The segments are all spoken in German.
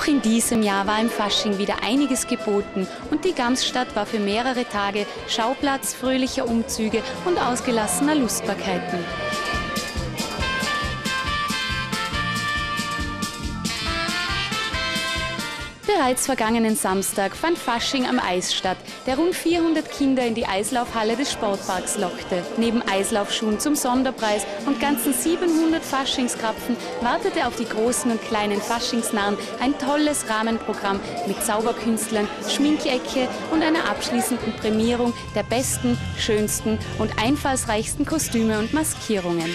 Auch in diesem Jahr war im Fasching wieder einiges geboten und die Gamsstadt war für mehrere Tage Schauplatz fröhlicher Umzüge und ausgelassener Lustbarkeiten. Bereits vergangenen Samstag fand Fasching am Eis statt, der rund 400 Kinder in die Eislaufhalle des Sportparks lockte. Neben Eislaufschuhen zum Sonderpreis und ganzen 700 Faschingskrapfen wartete auf die großen und kleinen Faschingsnarren ein tolles Rahmenprogramm mit Zauberkünstlern, Schminkecke und einer abschließenden Prämierung der besten, schönsten und einfallsreichsten Kostüme und Maskierungen.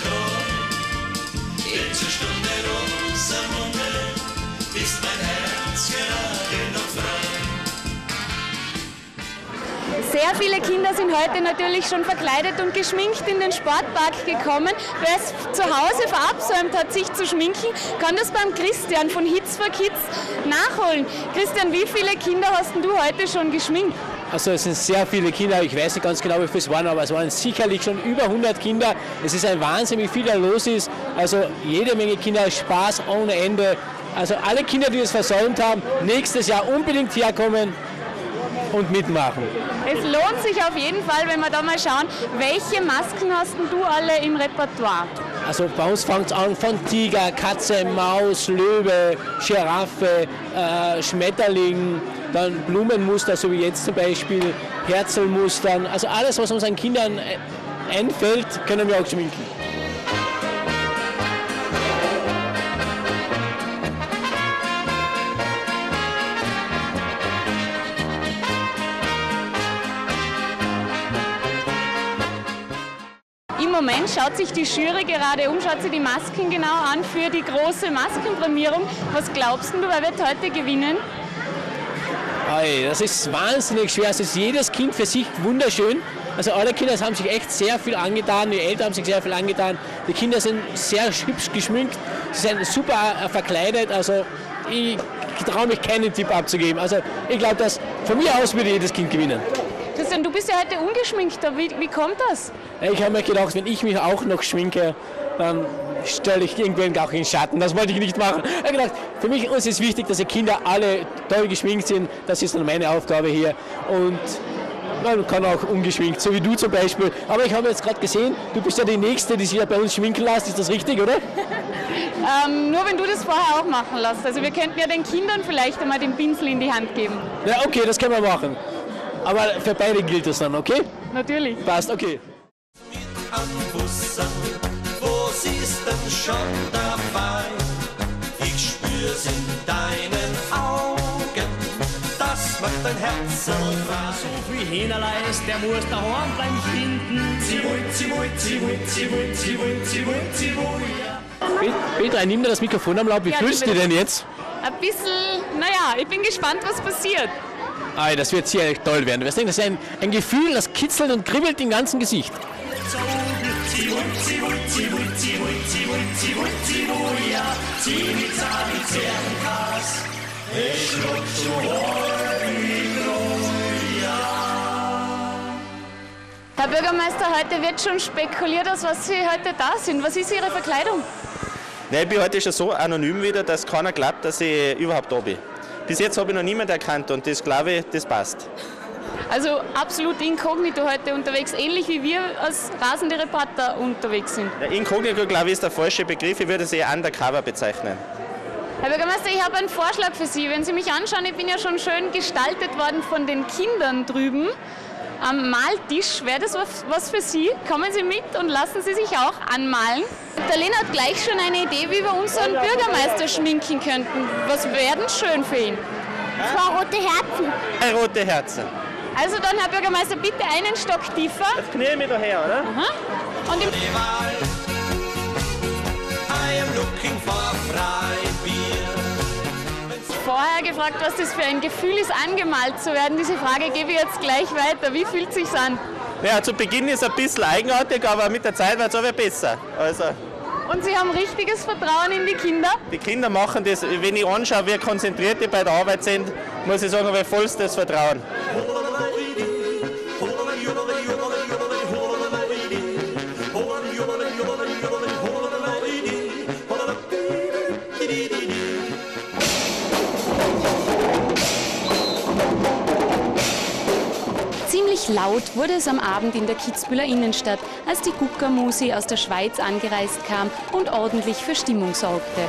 Sehr viele Kinder sind heute natürlich schon verkleidet und geschminkt in den Sportpark gekommen. Wer es zu Hause verabsäumt hat, sich zu schminken, kann das beim Christian von Hits for Kids nachholen. Christian, wie viele Kinder hast du heute schon geschminkt? Also es sind sehr viele Kinder, ich weiß nicht ganz genau, wie viele es waren, aber es waren sicherlich schon über 100 Kinder. Es ist ein Wahnsinn, wie viel da los ist. Also jede Menge Kinder, Spaß ohne Ende. Also alle Kinder, die es versäumt haben, nächstes Jahr unbedingt herkommen und mitmachen. Es lohnt sich auf jeden Fall, wenn wir da mal schauen, welche Masken hast du alle im Repertoire? Also bei uns fängt es an von Tiger, Katze, Maus, Löwe, Giraffe, Schmetterling, dann Blumenmuster, so wie jetzt zum Beispiel, Herzlmustern. Also alles, was unseren Kindern einfällt, können wir auch schminken. Im Moment schaut sich die Jury gerade um, schaut sich die Masken genau an für die große Maskenprämierung. Was glaubst du, wer wird heute gewinnen? Das ist wahnsinnig schwer. Es ist jedes Kind für sich wunderschön. Also alle Kinder haben sich echt sehr viel angetan, die Eltern haben sich sehr viel angetan. Die Kinder sind sehr hübsch geschminkt, sie sind super verkleidet. Also ich traue mich keinen Tipp abzugeben. Also ich glaube, dass von mir aus würde jedes Kind gewinnen. Christian, du bist ja heute ungeschminkter. Wie kommt das? Ich habe mir gedacht, wenn ich mich auch noch schminke, dann stelle ich irgendwen auch in Schatten. Das wollte ich nicht machen. Ich habe gedacht, für mich ist es wichtig, dass die Kinder alle toll geschminkt sind. Das ist dann meine Aufgabe hier. Und man kann auch ungeschminkt, so wie du zum Beispiel. Aber ich habe jetzt gerade gesehen, du bist ja die Nächste, die sich ja bei uns schminken lässt. Ist das richtig, oder? Nur wenn du das vorher auch machen lässt. Also wir könnten ja den Kindern vielleicht einmal den Pinsel in die Hand geben. Ja, okay, das können wir machen. Aber für beide gilt das dann, okay? Natürlich. Passt, okay. Wo siehst denn schon dabei? Ich spür's in deinen Augen, das macht dein Herz so frei. So viel Hähnerleis, der muss daheim bleiben finden. Petra, nimm dir das Mikrofon am Laub. Wie fühlst du dich denn jetzt? Ein bisschen, naja, ich bin gespannt, was passiert. Das wird sicherlich toll werden. Das ist ein Gefühl, das kitzelt und kribbelt im ganzen Gesicht. Herr Bürgermeister, heute wird schon spekuliert, aus was Sie heute da sind. Was ist Ihre Verkleidung? Nein, ich bin heute schon so anonym wieder, dass keiner glaubt, dass ich überhaupt da bin. Bis jetzt habe ich noch niemanden erkannt und das glaube ich, das passt. Also absolut inkognito heute unterwegs, ähnlich wie wir als rasende Reporter unterwegs sind. Ja, inkognito, glaube ich, ist der falsche Begriff. Ich würde es eher undercover bezeichnen. Herr Bürgermeister, ich habe einen Vorschlag für Sie. Wenn Sie mich anschauen, ich bin ja schon schön gestaltet worden von den Kindern drüben am Maltisch. Wäre das was für Sie? Kommen Sie mit und lassen Sie sich auch anmalen. Der Lena hat gleich schon eine Idee, wie wir unseren Bürgermeister schminken könnten. Was wäre denn schön für ihn? Zwei rote Herzen. Rote Herzen. Also dann, Herr Bürgermeister, bitte einen Stock tiefer. Jetzt knie ich mich daher, oder? Aha. Und im I am looking for Freibier. vorher gefragt, was das für ein Gefühl ist, angemalt zu werden. Diese Frage gebe ich jetzt gleich weiter. Wie fühlt es sich an? Ja, zu Beginn ist es ein bisschen eigenartig, aber mit der Zeit wird es aber besser. Also, Und Sie haben richtiges Vertrauen in die Kinder? die Kinder machen das, wenn ich anschaue, wie konzentriert die bei der Arbeit sind, muss ich sagen, habe ich vollstes Vertrauen. Laut wurde es am Abend in der Kitzbüheler Innenstadt, als die Guckermusi aus der Schweiz angereist kam und ordentlich für Stimmung sorgte.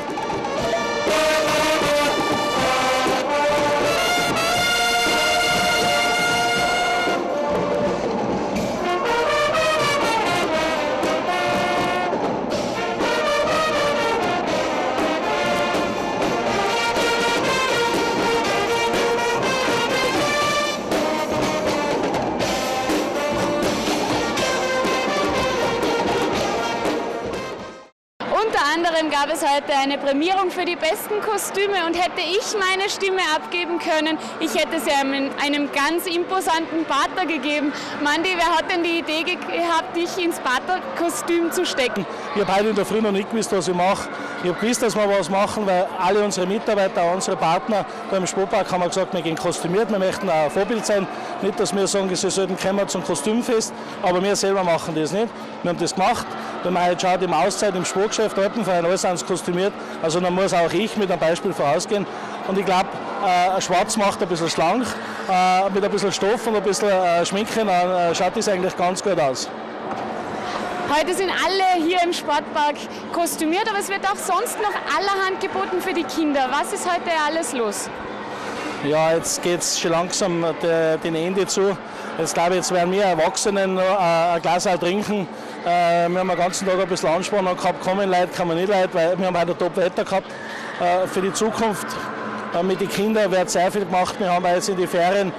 Unter anderem gab es heute eine Prämierung für die besten Kostüme und hätte ich meine Stimme abgeben können, ich hätte sie einem ganz imposanten Pater gegeben. Mandi, wer hat denn die Idee gehabt, dich ins Paterkostüm zu stecken? Ich habe heute in der Früh noch nicht gewusst, was ich mache. Ich habe gewusst, dass wir was machen, weil alle unsere Mitarbeiter, auch unsere Partner beim Sportpark haben gesagt, wir gehen kostümiert, wir möchten auch ein Vorbild sein. Nicht, dass wir sagen, sie sollten kommen zum Kostümfest, aber wir selber machen das nicht. Wir haben das gemacht. Wenn man heute schaut, im Auszeit, im Sportgeschäft, Alpenverein, alles sind kostümiert. Also dann muss auch ich mit einem Beispiel vorausgehen. Und ich glaube, schwarz macht ein bisschen schlank, mit ein bisschen Stoff und ein bisschen Schminken, dann schaut das eigentlich ganz gut aus. Heute sind alle hier im Sportpark kostümiert, aber es wird auch sonst noch allerhand geboten für die Kinder. Was ist heute alles los? Ja, jetzt geht es schon langsam dem Ende zu. Jetzt glaube ich, jetzt werden wir Erwachsenen noch ein Glas trinken. Wir haben den ganzen Tag ein bisschen Anspannung gehabt, kommen Leute, kann man nicht Leute, weil wir haben heute Top-Wetter gehabt. Für die Zukunft mit den Kindern wird sehr viel gemacht. Wir haben jetzt in den Ferien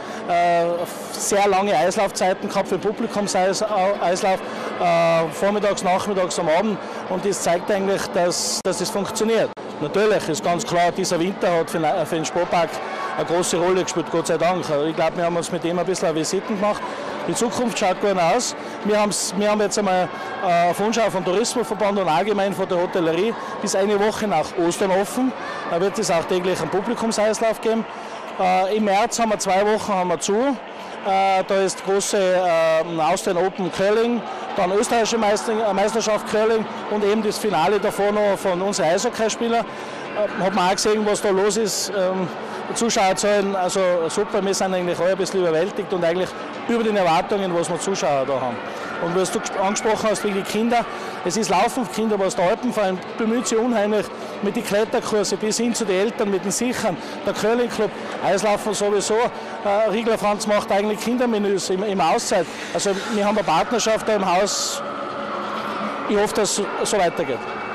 sehr lange Eislaufzeiten gehabt für Publikumseislauf, vormittags, nachmittags, am Abend. Und das zeigt eigentlich, dass das funktioniert. Natürlich ist ganz klar, dieser Winter hat für den Sportpark eine große Rolle gespielt, Gott sei Dank. Ich glaube, wir haben uns mit dem ein bisschen Visiten gemacht. Die Zukunft schaut gut aus. Wir haben jetzt einmal auf Wunsch vom Tourismusverband und allgemein von der Hotellerie bis eine Woche nach Ostern offen. Da wird es auch täglich einen Publikumseislauf geben. Im März haben wir 2 Wochen zu. Da ist große Austrian Open Curling, dann österreichische Meisterschaft Curling und eben das Finale davor noch von unseren Eishockeyspielern. Hat man auch gesehen, was da los ist. Zuschauerzahlen, also super, wir sind eigentlich alle ein bisschen überwältigt und eigentlich über den Erwartungen, was wir Zuschauer da haben. Und was du angesprochen hast wegen die Kinder, es ist laufend Kinder, was der Alpenverein bemüht sich unheimlich mit den Kletterkursen bis hin zu den Eltern, mit den Sichern, der Curling-Club, Eislaufen sowieso. Riegler Franz macht eigentlich Kindermenüs im Auszeit. Also wir haben eine Partnerschaft da im Haus. Ich hoffe, dass es so weitergeht.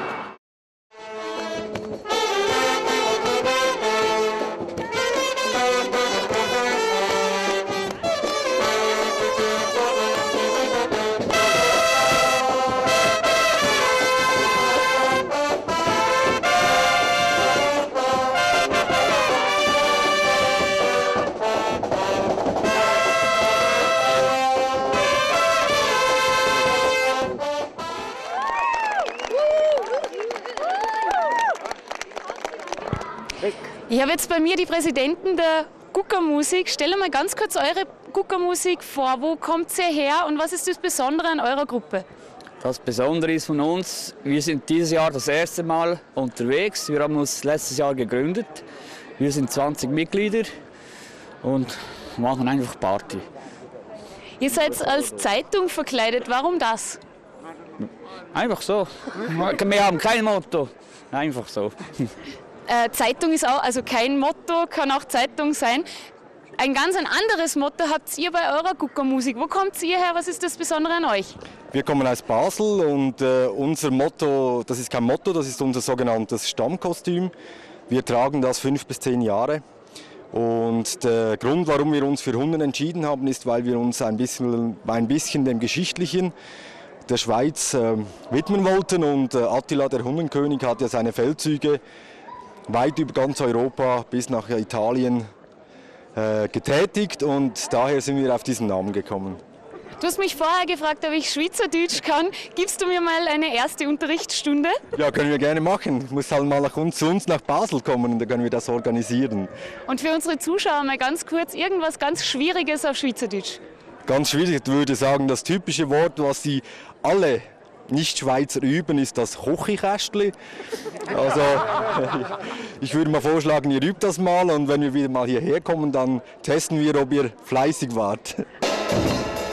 Ich habe jetzt bei mir die Präsidenten der Guckermusik. Stell mal ganz kurz eure Guckermusik vor. Wo kommt ihr her und was ist das Besondere an eurer Gruppe? Das Besondere ist von uns, wir sind dieses Jahr das erste Mal unterwegs. Wir haben uns letztes Jahr gegründet. Wir sind 20 Mitglieder und machen einfach Party. Ihr seid als Zeitung verkleidet. Warum das? Einfach so. Wir haben kein Motto. Einfach so. Zeitung ist auch, also kein Motto, kann auch Zeitung sein. Ein ganz anderes Motto habt ihr bei eurer Guckermusik. Wo kommt ihr her? Was ist das Besondere an euch? Wir kommen aus Basel und unser Motto, das ist kein Motto, das ist unser sogenanntes Stammkostüm. Wir tragen das 5 bis 10 Jahre. Und der Grund, warum wir uns für Hunden entschieden haben, ist, weil wir uns ein bisschen dem Geschichtlichen der Schweiz widmen wollten. Und Attila, der Hundenkönig, hat ja seine Feldzüge weit über ganz Europa bis nach Italien getätigt und daher sind wir auf diesen Namen gekommen. Du hast mich vorher gefragt, ob ich Schweizerdeutsch kann. Gibst du mir mal eine erste Unterrichtsstunde? Ja, können wir gerne machen. Ich muss halt mal zu uns nach Basel kommen und dann können wir das organisieren. Und für unsere Zuschauer mal ganz kurz irgendwas ganz Schwieriges auf Schweizerdeutsch. Ganz schwierig, ich würde sagen, das typische Wort, was Sie alle Nicht-Schweizer üben, ist das Kochikästli. Also ich würde mal vorschlagen, ihr übt das mal und wenn wir wieder mal hierher kommen, dann testen wir, ob ihr fleißig wart.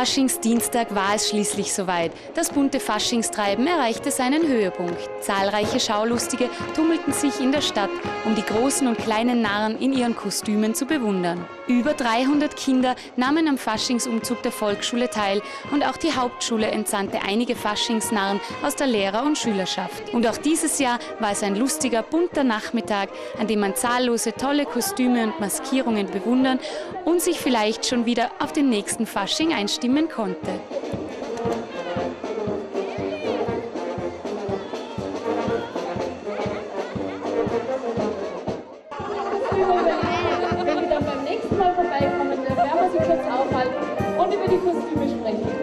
Faschingsdienstag war es schließlich soweit. Das bunte Faschingstreiben erreichte seinen Höhepunkt. Zahlreiche Schaulustige tummelten sich in der Stadt, um die großen und kleinen Narren in ihren Kostümen zu bewundern. Über 300 Kinder nahmen am Faschingsumzug der Volksschule teil und auch die Hauptschule entsandte einige Faschingsnarren aus der Lehrer- und Schülerschaft. Und auch dieses Jahr war es ein lustiger, bunter Nachmittag, an dem man zahllose tolle Kostüme und Maskierungen bewundern und sich vielleicht schon wieder auf den nächsten Fasching einstimmen konnte. Wenn wir dann beim nächsten Mal vorbeikommen, dann werden wir sie kurz aufhalten und über die Kostüme sprechen.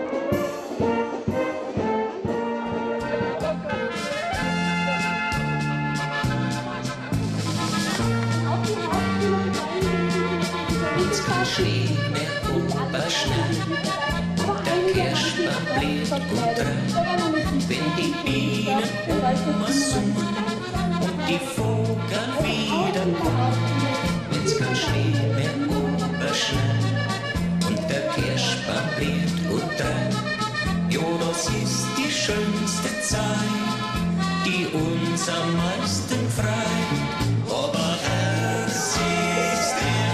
Uns kann Schnee mehr überschneiden, der Kirschbaum bläht und treibt, wenn die Bienen summen und die Vogel wiederkommen. Wenn's kein Schnee mehr überschneit und der Kirschbaum bläht und treibt, jo, das ist die schönste Zeit, die uns am meisten freut. Aber herzigst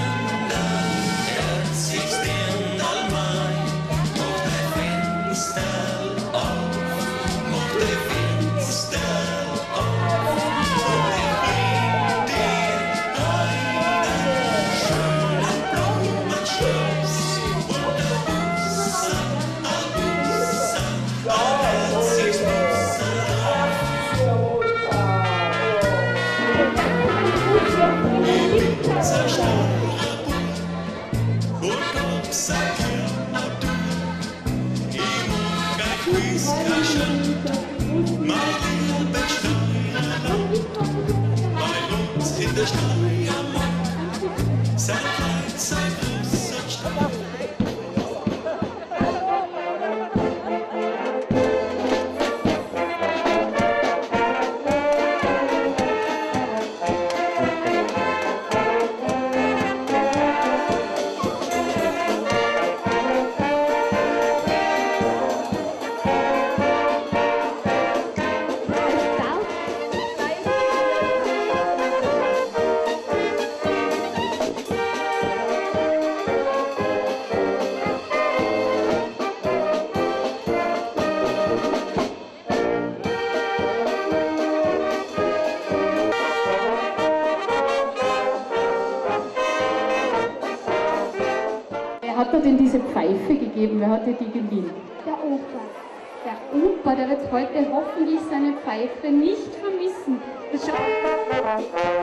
Dirndl mein, mach dein Fenster auf, mach dein Fenster auf, und ich bring dir einen schönen Blumenstrauß und ein Busser, ein herziges in der Steiermark, sein Kleid, sein großer Strauch. Wer hat dir denn diese Pfeife gegeben? Wer hat dir die geliehen? Der Opa. Der Opa, der wird heute hoffentlich seine Pfeife nicht vermissen. Das schaut